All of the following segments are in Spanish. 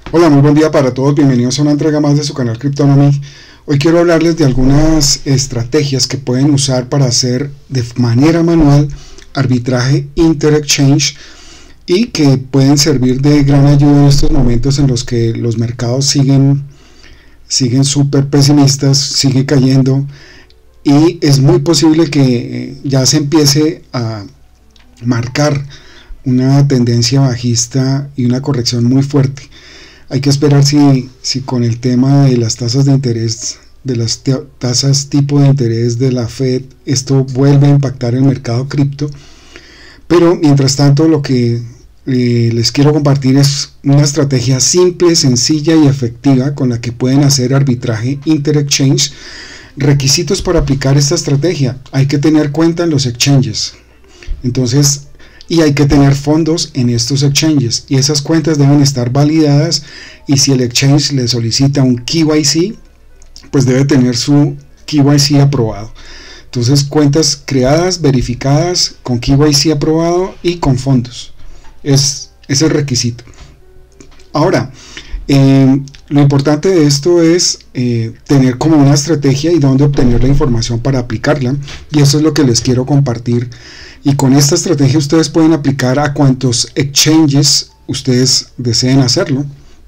Hola, muy buen día para todos, bienvenidos a una entrega más de su canal Cryptonomy. Hoy quiero hablarles de algunas estrategias que pueden usar para hacer de manera manual arbitraje inter-exchange y que pueden servir de gran ayuda en estos momentos en los que los mercados siguen súper pesimistas, sigue cayendo y es muy posible que ya se empiece a marcar una tendencia bajista y una corrección muy fuerte. Hay que esperar si con el tema de las tasas de interés, de las tasas tipo de interés de la Fed, esto vuelve a impactar el mercado cripto. Pero mientras tanto, lo que les quiero compartir es una estrategia simple, sencilla y efectiva con la que pueden hacer arbitraje inter-exchange. Requisitos para aplicar esta estrategia: hay que tener cuenta en los exchanges. Entonces, y hay que tener fondos en estos exchanges y esas cuentas deben estar validadas, y si el exchange le solicita un KYC, pues debe tener su KYC aprobado. Entonces, cuentas creadas, verificadas, con KYC aprobado y con fondos, es el requisito. Ahora, lo importante de esto es tener como una estrategia y dónde obtener la información para aplicarla, y eso es lo que les quiero compartir. Y con esta estrategia ustedes pueden aplicar a cuantos exchanges ustedes deseen hacerlo.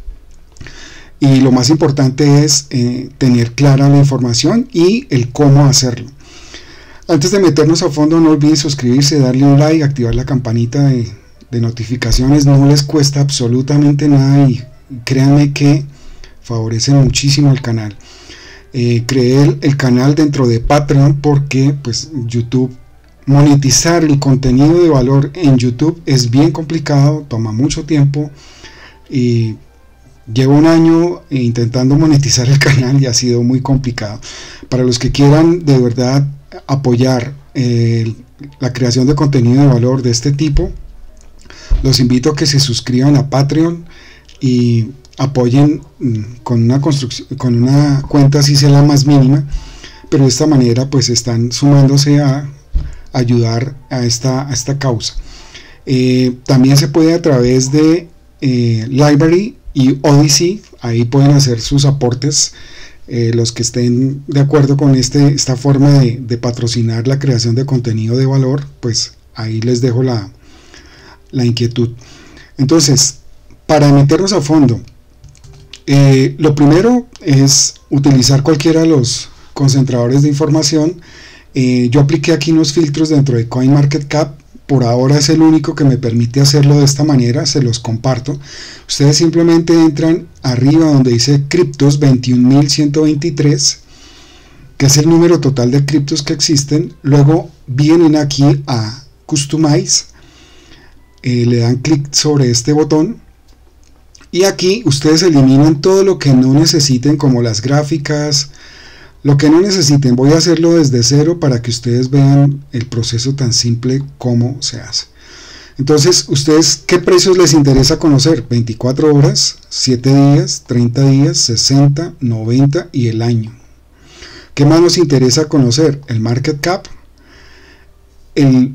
Y lo más importante es tener clara la información y el cómo hacerlo. Antes de meternos a fondo, no olviden suscribirse, darle un like, activar la campanita de notificaciones. No les cuesta absolutamente nada y créanme que favorece muchísimo al canal. Creé el canal dentro de Patreon porque pues YouTube, monetizar el contenido de valor en YouTube es bien complicado, toma mucho tiempo y llevo un año intentando monetizar el canal y ha sido muy complicado. Para los que quieran de verdad apoyar la creación de contenido de valor de este tipo, los invito a que se suscriban a Patreon y apoyen con una cuenta, así sea la más mínima, pero de esta manera pues están sumándose a ayudar a esta causa. También se puede a través de Library y Odyssey, ahí pueden hacer sus aportes. Los que estén de acuerdo con esta forma de patrocinar la creación de contenido de valor, pues ahí les dejo la inquietud. Entonces, para meternos a fondo, lo primero es utilizar cualquiera de los concentradores de información. Yo apliqué aquí unos filtros dentro de CoinMarketCap. Por ahora es el único que me permite hacerlo de esta manera, se los comparto. Ustedes simplemente entran arriba donde dice criptos 21.123, que es el número total de criptos que existen. Luego vienen aquí a Customize, le dan clic sobre este botón y aquí ustedes eliminan todo lo que no necesiten, como las gráficas, lo que no necesiten. Voy a hacerlo desde cero para que ustedes vean el proceso tan simple como se hace. Entonces, ustedes, ¿qué precios les interesa conocer? 24 horas, 7 días, 30 días, 60, 90 y el año. ¿Qué más nos interesa conocer? El market cap, el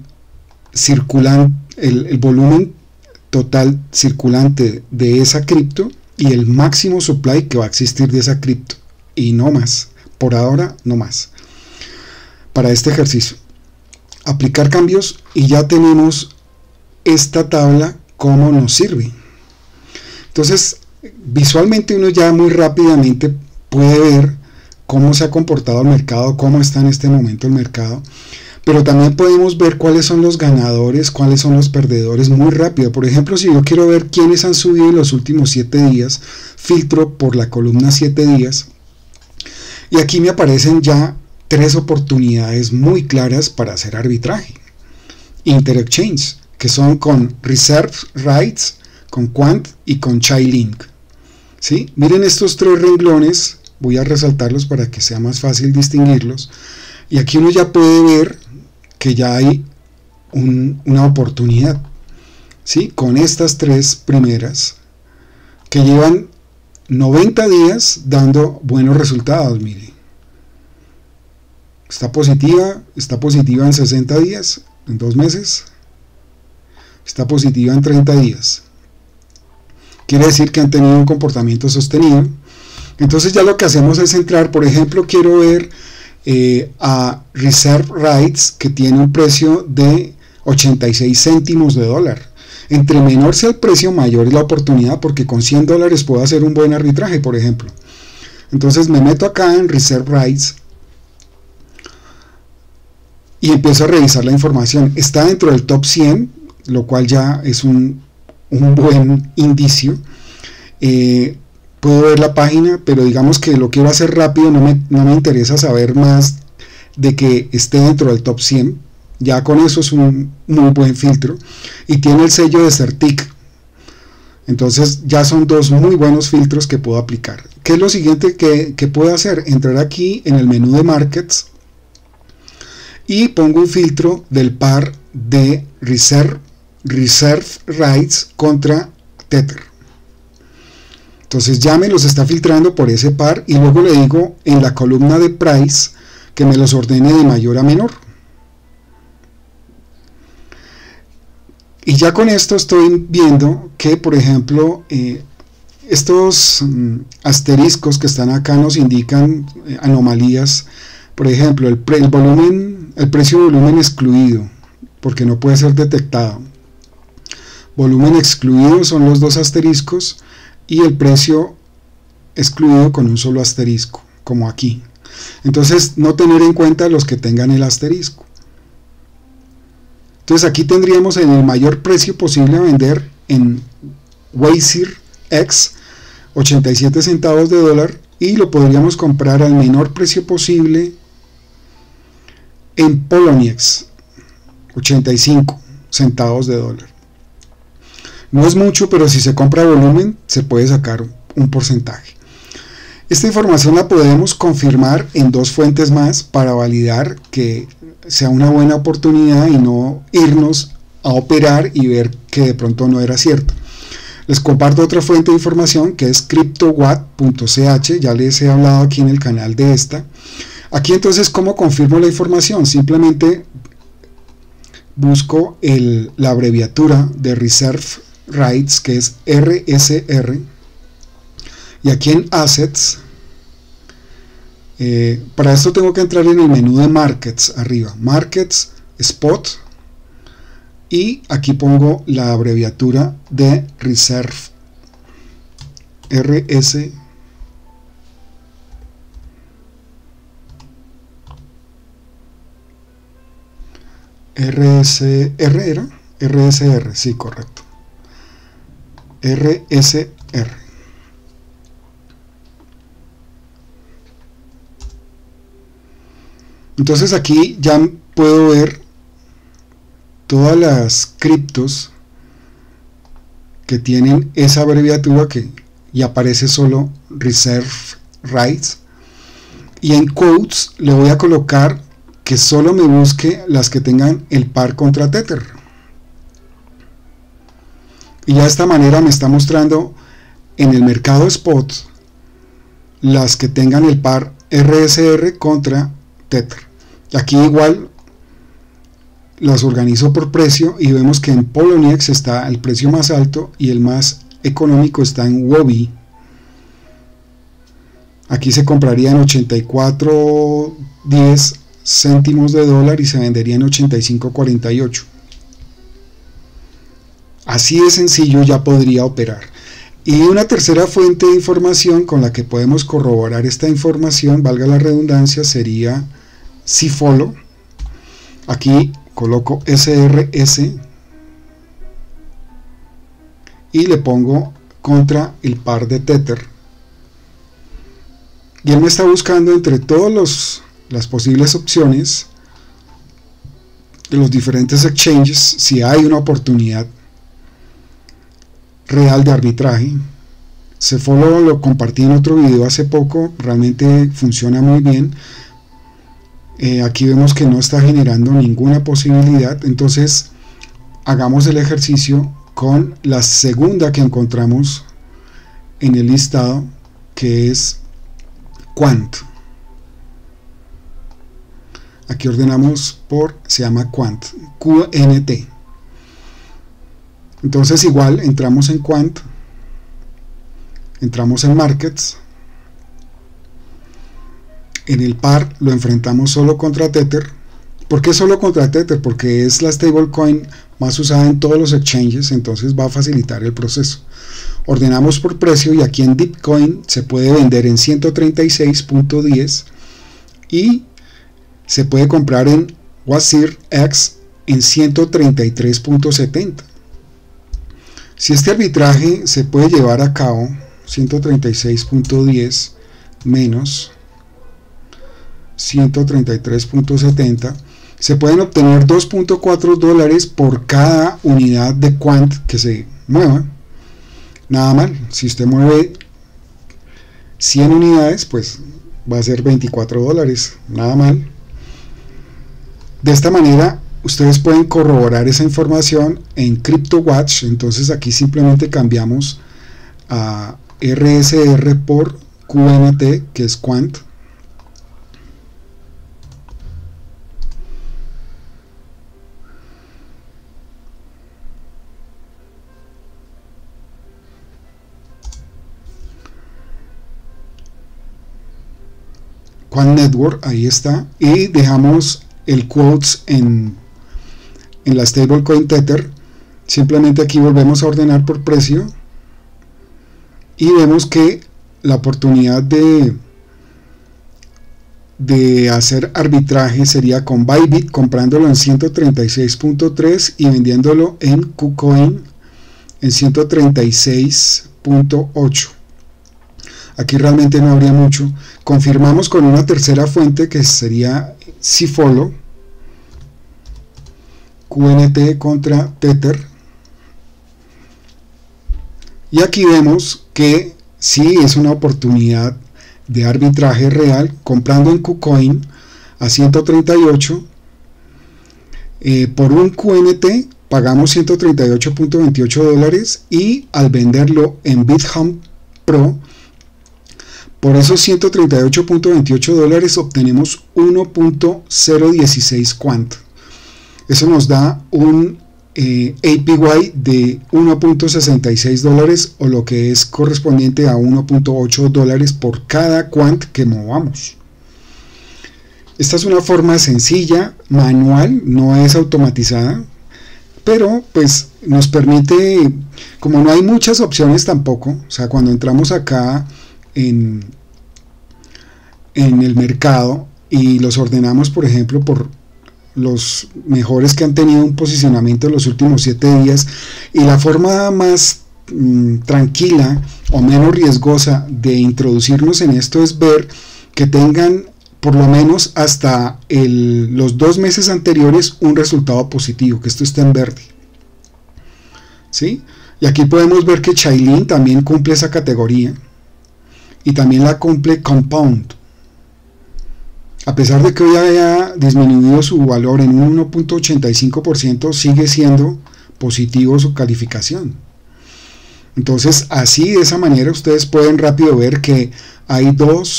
volumen total circulante de esa cripto y el máximo supply que va a existir de esa cripto, y no más. Por ahora no más. Para este ejercicio, aplicar cambios, y ya tenemos esta tabla cómo nos sirve. Entonces, visualmente uno ya muy rápidamente puede ver cómo se ha comportado el mercado, cómo está en este momento el mercado, pero también podemos ver cuáles son los ganadores, cuáles son los perdedores muy rápido. Por ejemplo, si yo quiero ver quiénes han subido en los últimos 7 días, filtro por la columna 7 días. Y aquí me aparecen ya 3 oportunidades muy claras para hacer arbitraje inter-exchange, que son con Reserve Rights, con Quant y con Chainlink. ¿Sí? Miren estos 3 renglones, voy a resaltarlos para que sea más fácil distinguirlos. Y aquí uno ya puede ver que ya hay una oportunidad, ¿sí? Con estas 3 primeras que llevan 90 días dando buenos resultados. Mire, está positiva en 60 días, en 2 meses, está positiva en 30 días. quiere decir que han tenido un comportamiento sostenido. Entonces ya lo que hacemos es entrar, por ejemplo, quiero ver a Reserve Rights, que tiene un precio de 86 céntimos de dólar. Entre menor sea el precio, mayor es la oportunidad, porque con 100 dólares puedo hacer un buen arbitraje, por ejemplo. Entonces me meto acá en Reserve Rights y empiezo a revisar la información. Está dentro del top 100, lo cual ya es un buen indicio. Puedo ver la página, pero digamos que lo quiero hacer rápido, no me interesa saber más de que esté dentro del top 100. Ya con eso es un muy buen filtro, y tiene el sello de Certic. Entonces ya son dos muy buenos filtros que puedo aplicar. ¿Qué es lo siguiente que puedo hacer? Entrar aquí en el menú de Markets y pongo un filtro del par de Reserve Rights contra Tether. Entonces ya me los está filtrando por ese par, y luego le digo en la columna de Price que me los ordene de mayor a menor. Y ya con esto estoy viendo que, por ejemplo, estos asteriscos que están acá nos indican anomalías. Por ejemplo, el precio volumen excluido, porque no puede ser detectado. Volumen excluido son los dos asteriscos, y el precio excluido con un solo asterisco, como aquí. Entonces, no tener en cuenta los que tengan el asterisco. Entonces aquí tendríamos en el mayor precio posible a vender en Wazir X 87 centavos de dólar, y lo podríamos comprar al menor precio posible en Poloniex 85 centavos de dólar. No es mucho, pero si se compra volumen se puede sacar un porcentaje. Esta información la podemos confirmar en dos fuentes más para validar que sea una buena oportunidad y no irnos a operar y ver que de pronto no era cierto. Les comparto otra fuente de información que es cryptowatt.ch, ya les he hablado aquí en el canal de esta. Aquí entonces, ¿cómo confirmo la información? Simplemente busco la abreviatura de Reserve Rights, que es RSR, y aquí en Assets, para esto tengo que entrar en el menú de Markets arriba, Markets, Spot, y aquí pongo la abreviatura de Reserve, RSR, ¿era? RSR, sí, correcto. RSR. Entonces aquí ya puedo ver todas las criptos que tienen esa abreviatura y aparece solo Reserve Rights, y en quotes le voy a colocar que solo me busque las que tengan el par contra Tether, y ya de esta manera me está mostrando en el mercado spot las que tengan el par RSR contra Tether. Aquí igual las organizo por precio, y vemos que en Poloniex está el precio más alto y el más económico está en Huobi. Aquí se compraría en 84.10 céntimos de dólar y se vendería en 85.48. Así de sencillo ya podría operar. Y una tercera fuente de información con la que podemos corroborar esta información, valga la redundancia, sería Cfollow. Aquí coloco SRS y le pongo contra el par de Tether, y él me está buscando entre todas las posibles opciones de los diferentes exchanges si hay una oportunidad real de arbitraje. Cfollow lo compartí en otro video hace poco, realmente funciona muy bien. Aquí vemos que no está generando ninguna posibilidad, entonces hagamos el ejercicio con la segunda que encontramos en el listado, que es Quant. Aquí ordenamos se llama Quant, QNT. Entonces igual entramos en Quant entramos en Markets. En el par lo enfrentamos solo contra Tether. ¿Por qué solo contra Tether? Porque es la stablecoin más usada en todos los exchanges, entonces va a facilitar el proceso. Ordenamos por precio y aquí en Bitcoin se puede vender en 136.10 y se puede comprar en WazirX en 133.70. Si este arbitraje se puede llevar a cabo, 136.10 menos 133.70, se pueden obtener 2.4 dólares por cada unidad de Quant que se mueva. Nada mal. Si usted mueve 100 unidades, pues va a ser 24 dólares. Nada mal. De esta manera ustedes pueden corroborar esa información en CryptoWatch. Entonces aquí simplemente cambiamos a RSR por QNT, que es Quant. Quant Network, ahí está, y dejamos el quotes en la stablecoin Tether. Simplemente aquí volvemos a ordenar por precio y vemos que la oportunidad de hacer arbitraje sería con Bybit, comprándolo en 136.3 y vendiéndolo en KuCoin en 136.8. Aquí realmente no habría mucho. Confirmamos con una tercera fuente que sería Cfollow, QNT contra Tether, y aquí vemos que sí es una oportunidad de arbitraje real, comprando en KuCoin a 138. Por un QNT pagamos 138.28 dólares y al venderlo en BitHub Pro, por esos 138.28 dólares obtenemos 1.016 Quant. Eso nos da un APY de 1.66 dólares, o lo que es correspondiente a 1.8 dólares por cada Quant que movamos. Esta es una forma sencilla, manual, no es automatizada, pero pues nos permite, como no hay muchas opciones tampoco, o sea, cuando entramos acá en el mercado y los ordenamos, por ejemplo, por los mejores que han tenido un posicionamiento en los últimos 7 días, y la forma más tranquila o menos riesgosa de introducirnos en esto es ver que tengan por lo menos hasta los 2 meses anteriores un resultado positivo, que esto está en verde, ¿sí? Y aquí podemos ver que Chainlink también cumple esa categoría y también la cumple Compound. A pesar de que hoy haya disminuido su valor en un 1.85%, sigue siendo positivo su calificación. Entonces, así, de esa manera, ustedes pueden rápido ver que hay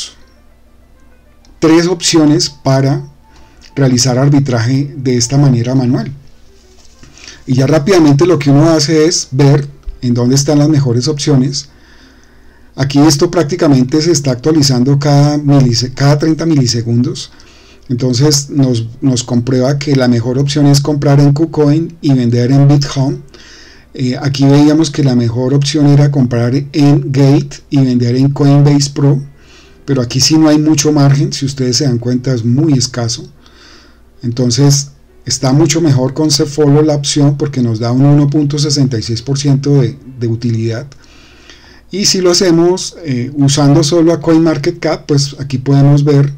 3 opciones para realizar arbitraje de esta manera manual. Y ya rápidamente lo que uno hace es ver en dónde están las mejores opciones. Aquí esto prácticamente se está actualizando cada 30 milisegundos. Entonces nos comprueba que la mejor opción es comprar en KuCoin y vender en BitHub. Aquí veíamos que la mejor opción era comprar en Gate y vender en Coinbase Pro, pero aquí sí no hay mucho margen, si ustedes se dan cuenta es muy escaso. Entonces está mucho mejor con Cfollow la opción, porque nos da un 1.66% de utilidad. Y si lo hacemos usando solo a CoinMarketCap, pues aquí podemos ver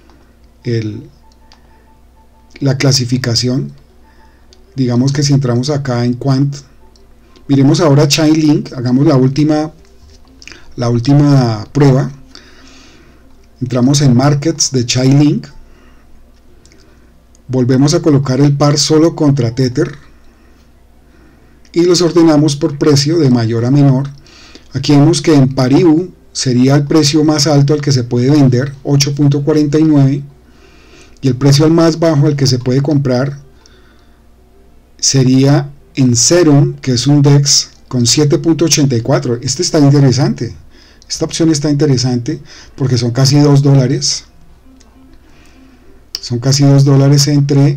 la clasificación. Digamos que si entramos acá en Quant, miremos ahora Chainlink, hagamos la última prueba. Entramos en Markets de Chainlink, volvemos a colocar el par solo contra Tether y los ordenamos por precio de mayor a menor. Aquí vemos que en Paribu sería el precio más alto al que se puede vender, 8.49, y el precio al más bajo al que se puede comprar sería en Serum, que es un DEX, con 7.84. Este está interesante. Esta opción está interesante porque son casi $2. Son casi $2 entre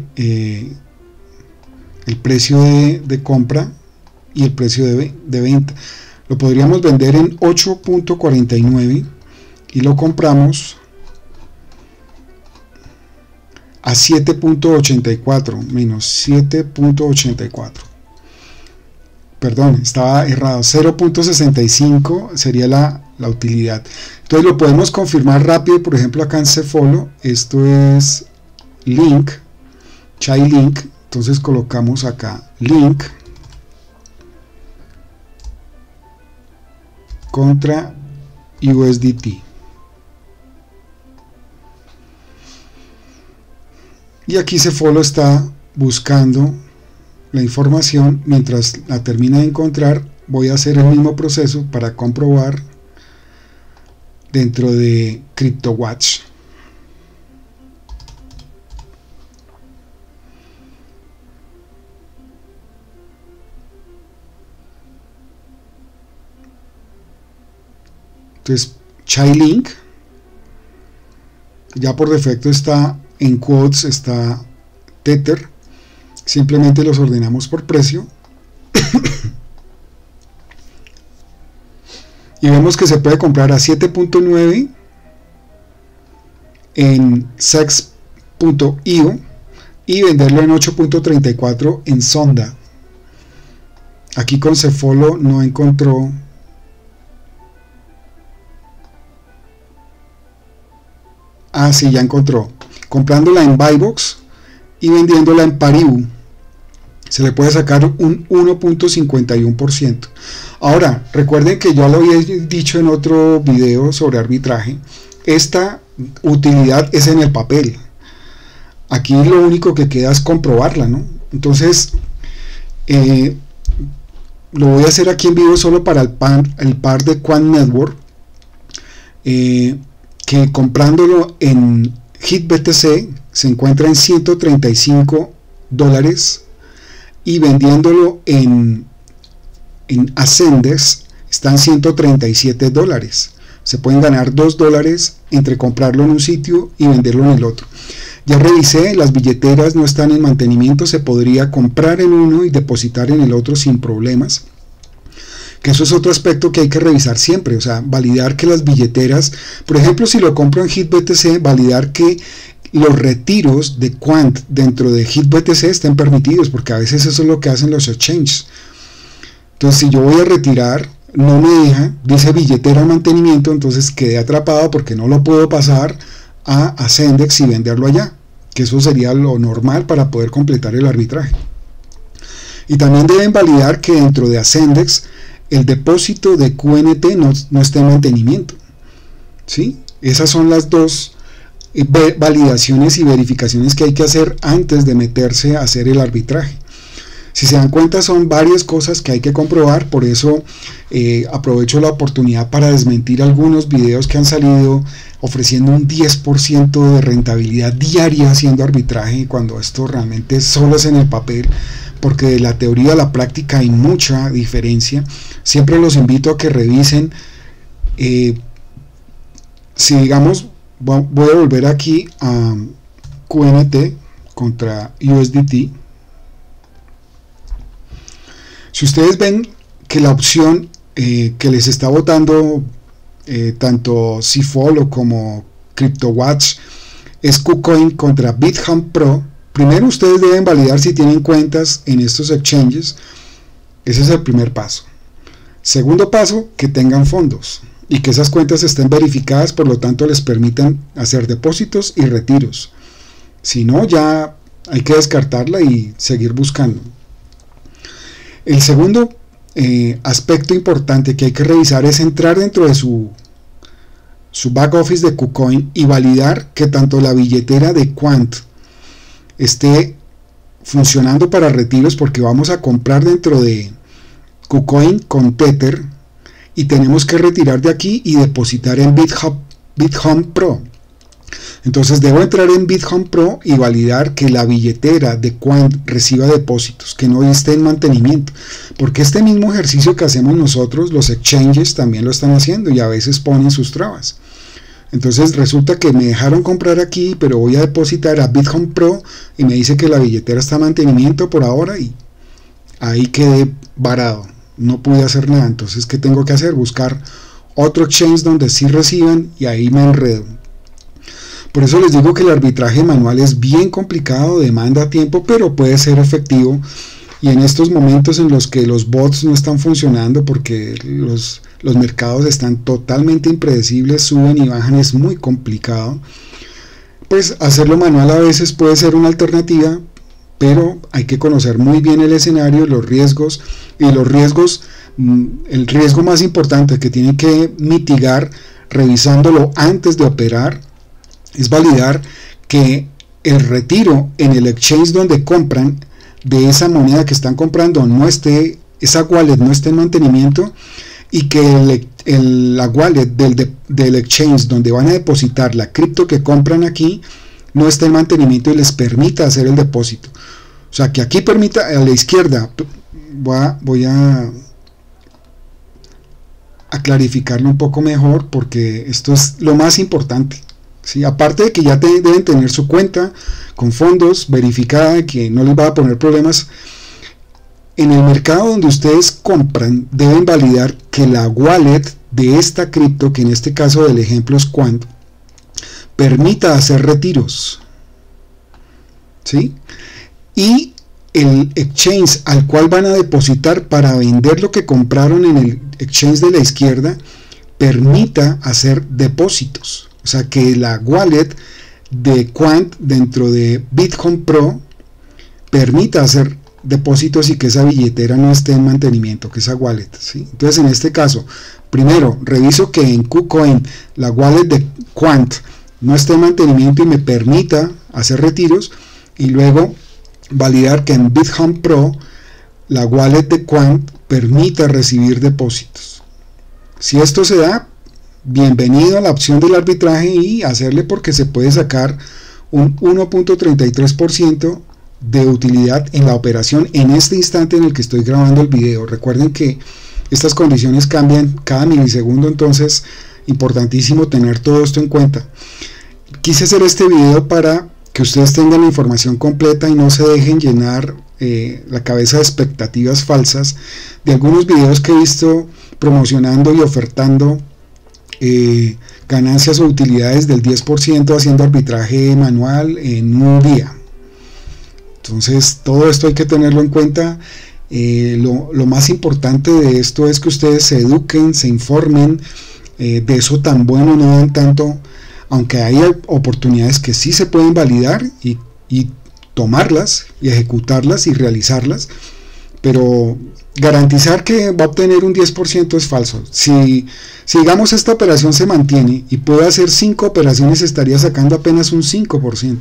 el precio de compra y el precio de venta. Lo podríamos vender en 8.49 y lo compramos a 7.84, menos 7.84. Perdón, estaba errado. 0.65 sería la utilidad. Entonces lo podemos confirmar rápido, por ejemplo acá en Cefolo. Esto es link, chai link. Entonces colocamos acá link contra USDT. Y aquí Cefolo está buscando la información. Mientras la termina de encontrar, voy a hacer el mismo proceso para comprobar dentro de CryptoWatch. Entonces, Chainlink ya por defecto está en quotes, está Tether. Simplemente los ordenamos por precio y vemos que se puede comprar a 7.9 en sex.io y venderlo en 8.34 en Sonda. Aquí con Cefolo no encontró. Ah, sí, ya encontró. Comprándola en Buybox y vendiéndola en Paribu, se le puede sacar un 1.51%. Ahora, recuerden que yo lo había dicho en otro video sobre arbitraje. Esta utilidad es en el papel. Aquí lo único que queda es comprobarla, ¿no? Entonces, lo voy a hacer aquí en vivo solo para el par de Quant Network. Que comprándolo en HitBTC se encuentra en $135 y vendiéndolo en Ascendex están $137. Se pueden ganar $2 entre comprarlo en un sitio y venderlo en el otro. Ya revisé, las billeteras no están en mantenimiento, se podría comprar en uno y depositar en el otro sin problemas. Que eso es otro aspecto que hay que revisar siempre, o sea, validar que las billeteras, por ejemplo, si lo compro en HitBTC, validar que los retiros de Quant dentro de HitBTC estén permitidos, porque a veces eso es lo que hacen los exchanges. Entonces, si yo voy a retirar, no me deja, dice billetera de mantenimiento, entonces quedé atrapado porque no lo puedo pasar a Ascendex y venderlo allá, que eso sería lo normal para poder completar el arbitraje. Y también deben validar que dentro de Ascendex el depósito de QNT no esté en mantenimiento, ¿sí? Esas son las dos validaciones y verificaciones que hay que hacer antes de meterse a hacer el arbitraje. Si se dan cuenta, son varias cosas que hay que comprobar. Por eso aprovecho la oportunidad para desmentir algunos videos que han salido ofreciendo un 10% de rentabilidad diaria haciendo arbitraje, cuando esto realmente solo es en el papel, porque de la teoría a la práctica hay mucha diferencia. Siempre los invito a que revisen. Si digamos, voy a volver aquí a QNT contra USDT. Si ustedes ven que la opción que les está votando tanto Cefolo como CryptoWatch es KuCoin contra Bithumb Pro, primero ustedes deben validar si tienen cuentas en estos exchanges. Ese es el primer paso. Segundo paso, que tengan fondos y que esas cuentas estén verificadas, por lo tanto les permitan hacer depósitos y retiros. Si no, ya hay que descartarla y seguir buscando. El segundo aspecto importante que hay que revisar es entrar dentro de su back office de KuCoin y validar que tanto la billetera de Quant esté funcionando para retiros, porque vamos a comprar dentro de KuCoin con Tether y tenemos que retirar de aquí y depositar en Bithumb Pro. Entonces debo entrar en BitHome Pro y validar que la billetera de Quant reciba depósitos, que no esté en mantenimiento, porque este mismo ejercicio que hacemos nosotros, los exchanges también lo están haciendo y a veces ponen sus trabas. Entonces resulta que me dejaron comprar aquí, pero voy a depositar a BitHome Pro y me dice que la billetera está en mantenimiento por ahora y ahí quedé varado, no pude hacer nada. Entonces, ¿qué tengo que hacer? Buscar otro exchange donde sí reciban y ahí me enredo. Por eso les digo que el arbitraje manual es bien complicado, demanda tiempo, pero puede ser efectivo. Y en estos momentos en los que los bots no están funcionando porque los mercados están totalmente impredecibles, suben y bajan, es muy complicado. Pues hacerlo manual a veces puede ser una alternativa, pero hay que conocer muy bien el escenario, los riesgos, y los riesgos, el riesgo más importante que tienen que mitigar revisándolo antes de operar es validar que el retiro en el exchange donde compran de esa moneda que están comprando no esté, esa wallet no esté en mantenimiento, y que la wallet del exchange donde van a depositar la cripto que compran aquí no esté en mantenimiento y les permita hacer el depósito. O sea, que aquí permita a la izquierda, voy a clarificarlo un poco mejor porque esto es lo más importante. ¿Sí? Aparte de que ya deben tener su cuenta con fondos verificada, que no les va a poner problemas, en el mercado donde ustedes compran deben validar que la wallet de esta cripto, que en este caso del ejemplo es Quant, permita hacer retiros, ¿sí? Y el exchange al cual van a depositar para vender lo que compraron en el exchange de la izquierda permita hacer depósitos. O sea, que la wallet de Quant dentro de BitHome Pro permita hacer depósitos y que esa billetera no esté en mantenimiento, que esa wallet, ¿sí? Entonces, en este caso, primero reviso que en KuCoin la wallet de Quant no esté en mantenimiento y me permita hacer retiros, y luego validar que en BitHome Pro la wallet de Quant permita recibir depósitos. Si esto se da, bienvenido a la opción del arbitraje y hacerle, porque se puede sacar un 1.33% de utilidad en la operación en este instante en el que estoy grabando el video. Recuerden que estas condiciones cambian cada milisegundo, entonces importantísimo tener todo esto en cuenta. Quise hacer este video para que ustedes tengan la información completa y no se dejen llenar la cabeza de expectativas falsas de algunos videos que he visto promocionando y ofertando ganancias o utilidades del 10% haciendo arbitraje manual en un día. Entonces todo esto hay que tenerlo en cuenta. Lo más importante de esto es que ustedes se eduquen, se informen. De eso tan bueno no dan tanto, aunque hay oportunidades que sí se pueden validar y tomarlas y ejecutarlas y realizarlas, pero garantizar que va a obtener un 10% es falso. Si digamos esta operación se mantiene y puede hacer 5 operaciones, estaría sacando apenas un 5%.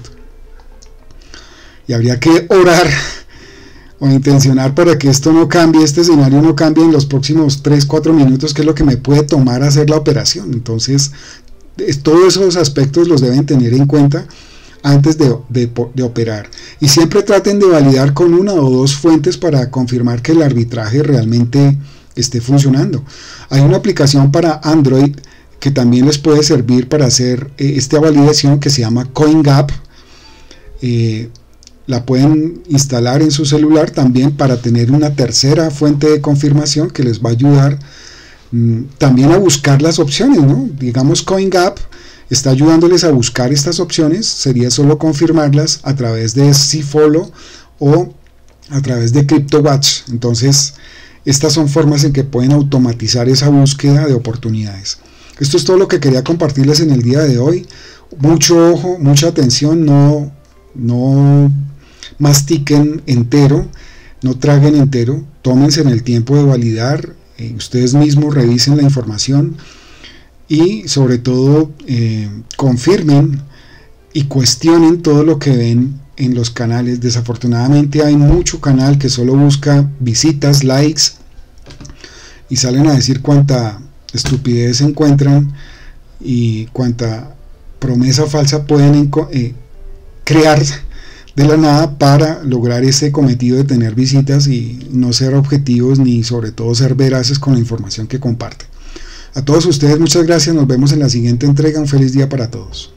Y habría que orar o intencionar para que esto no cambie, este escenario no cambie en los próximos 3-4 minutos, que es lo que me puede tomar hacer la operación. Entonces, todos esos aspectos los deben tener en cuenta antes de operar. Y siempre traten de validar con 1 o 2 fuentes para confirmar que el arbitraje realmente esté funcionando. Hay una aplicación para Android que también les puede servir para hacer esta validación, que se llama CoinGap. La pueden instalar en su celular también para tener una tercera fuente de confirmación que les va a ayudar también a buscar las opciones, ¿no? Digamos, CoinGap está ayudándoles a buscar estas opciones, sería solo confirmarlas a través de Cfollow o a través de CryptoWatch. Entonces, estas son formas en que pueden automatizar esa búsqueda de oportunidades. Esto es todo lo que quería compartirles en el día de hoy. Mucho ojo, mucha atención, no mastiquen entero, no traguen entero, tómense en el tiempo de validar, ustedes mismos revisen la información y sobre todo confirmen y cuestionen todo lo que ven en los canales. Desafortunadamente hay mucho canal que solo busca visitas, likes, y salen a decir cuánta estupidez encuentran y cuánta promesa falsa pueden crear de la nada para lograr ese cometido de tener visitas y no ser objetivos ni sobre todo ser veraces con la información que comparten. A todos ustedes muchas gracias, nos vemos en la siguiente entrega, un feliz día para todos.